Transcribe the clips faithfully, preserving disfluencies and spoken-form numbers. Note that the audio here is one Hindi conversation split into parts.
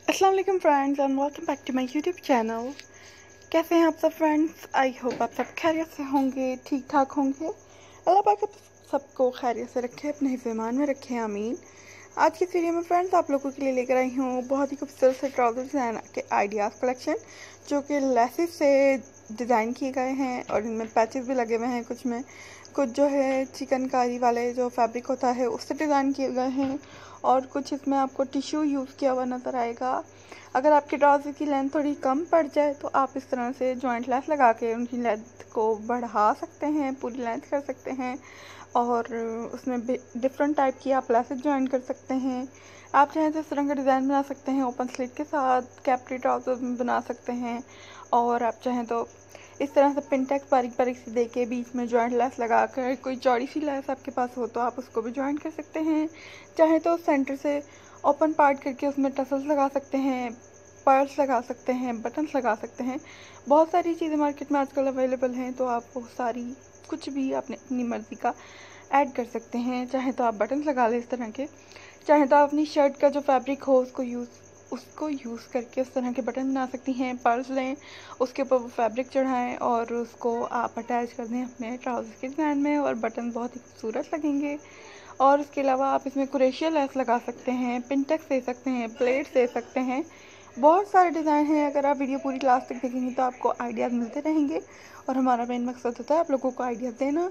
अस्सलाम वालेकुम friends and welcome back to my YouTube channel. कैसे हैं आप सब फ्रेंड्स? आई होप आप सब खैरियत से होंगे, ठीक ठाक होंगे। अल्लाह पाक आप सबको खैरियत से रखे, अपने हिफ़्ज़-ए-ईमान में रखे, आमीन। आज की इस वीडियो में फ्रेंड्स आप लोगों के लिए लेकर आई हूँ बहुत ही खूबसूरत से ट्राउज़र्स एंड के आइडियाज़ कलेक्शन, जो कि लेसेस से डिज़ाइन किए गए हैं और इनमें पैचेस भी लगे हुए हैं। कुछ में कुछ जो है चिकनकारी वाले जो फैब्रिक होता है उससे डिज़ाइन किए गए हैं और कुछ इसमें आपको टिश्यू यूज़ किया हुआ नज़र आएगा। अगर आपके ट्राउज़र की लेंथ थोड़ी कम पड़ जाए तो आप इस तरह से जॉइंट लेस लगा के उनकी लेंथ को बढ़ा सकते हैं, पूरी लेंथ कर सकते हैं और उसमें डिफरेंट टाइप की आप लेसेस ज्वाइन कर सकते हैं। आप चाहें तो इस तरह का डिज़ाइन बना सकते हैं, ओपन स्लिट के साथ कैप्री ट्राउज़र में बना सकते हैं और आप चाहें तो इस तरह से पिनटेक्स बारीक बारीक से दे के बीच में जॉइंट लेस लगा कर, कोई चौड़ी सी लेस आपके पास हो तो आप उसको भी ज्वाइन कर सकते हैं। चाहे तो सेंटर से ओपन पार्ट करके उसमें टसल्स लगा सकते हैं, पर्ल्स लगा सकते हैं, बटन्स लगा सकते हैं। बहुत सारी चीज़ें मार्केट में आजकल अवेलेबल हैं, तो आप वो सारी कुछ भी अपने अपनी मर्ज़ी का ऐड कर सकते हैं। चाहे तो आप बटन्स लगा लें इस तरह के, चाहे तो आप अपनी शर्ट का जो फैब्रिक हो उसको यूज़ उसको यूज़ करके उस तरह के बटन बना सकती हैं। पर्ल्स लें, उसके ऊपर वो फैब्रिक चढ़ाएं और उसको आप अटैच कर दें अपने ट्राउज़र के डिज़ाइन में और बटन बहुत ही खूबसूरत लगेंगे। और उसके अलावा आप इसमें क्रोशिया लेस लगा सकते हैं, पिनटेक्स दे सकते हैं, प्लेट्स दे सकते हैं। बहुत सारे डिज़ाइन हैं। अगर आप वीडियो पूरी क्लास तक देखेंगे तो आपको आइडियाज़ मिलते रहेंगे और हमारा मेन मकसद होता है आप लोगों को आइडिया देना।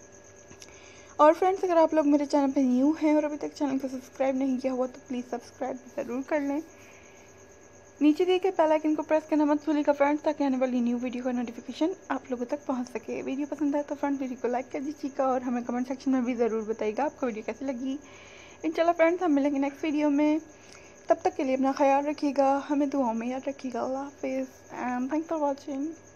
और फ्रेंड्स, अगर आप लोग मेरे चैनल पर न्यू हैं और अभी तक चैनल को सब्सक्राइब नहीं किया हुआ तो प्लीज़ सब्सक्राइब ज़रूर कर लें। नीचे दिए गए बेल आइकन को प्रेस करना मत भूलिएगा फ्रेंड्स, ताकि आने वाली न्यू वीडियो का नोटिफिकेशन आप लोगों तक पहुंच सके। वीडियो पसंद आए तो फ्रेंड्स वीडियो को लाइक कर दीजिएगा और हमें कमेंट सेक्शन में भी ज़रूर बताइएगा आपको वीडियो कैसी लगी। इंशाल्लाह फ्रेंड्स हम मिलेंगे नेक्स्ट वीडियो में। तब तक के लिए अपना ख्याल रखिएगा, हमें दुआओं में याद रखिएगा। अल्लाह हाफिज़ एंड थैंक्स फॉर वॉचिंग।